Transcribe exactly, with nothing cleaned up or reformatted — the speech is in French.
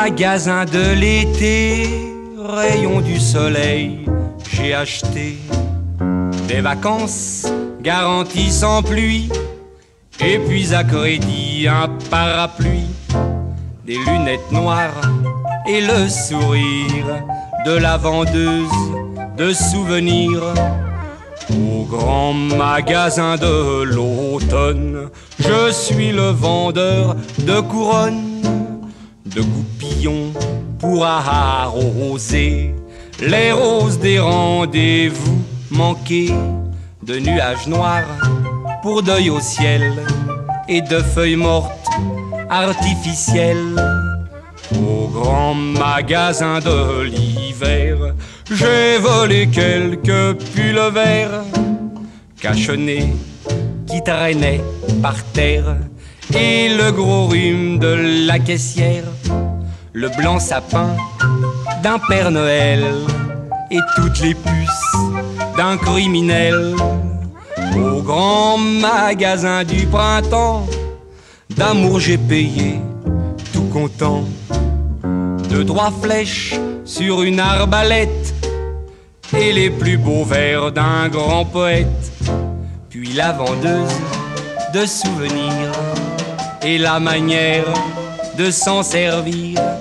magasin de l'été, rayon du soleil, j'ai acheté des vacances garanties sans pluie, et puis à crédit un parapluie, des lunettes noires et le sourire de la vendeuse de souvenirs. Au grand magasin de l'automne, je suis le vendeur de couronnes, de goupillons pour arroser les roses des rendez-vous manqués, de nuages noirs pour deuil au ciel et de feuilles mortes artificielles. Au grand magasin de l'hiver, j'ai volé quelques pulls verts cachonnés qui traînaient par terre, et le gros rhume de la caissière, le blanc sapin d'un Père Noël et toutes les puces d'un criminel. Au grand magasin du printemps, d'amour j'ai payé tout content, de trois flèches sur une arbalète et les plus beaux vers d'un grand poète, puis la vendeuse de souvenirs et la manière de s'en servir.